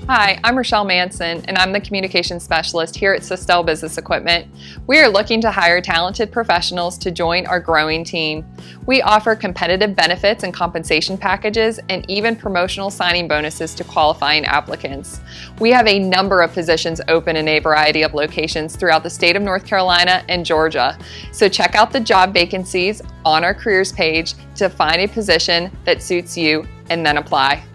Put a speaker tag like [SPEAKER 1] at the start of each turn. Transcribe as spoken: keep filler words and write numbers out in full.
[SPEAKER 1] Hi, I'm Rochelle Manson, and I'm the Communications Specialist here at Systel Business Equipment. We are looking to hire talented professionals to join our growing team. We offer competitive benefits and compensation packages and even promotional signing bonuses to qualifying applicants. We have a number of positions open in a variety of locations throughout the state of North Carolina and Georgia. So check out the job vacancies on our careers page to find a position that suits you and then apply.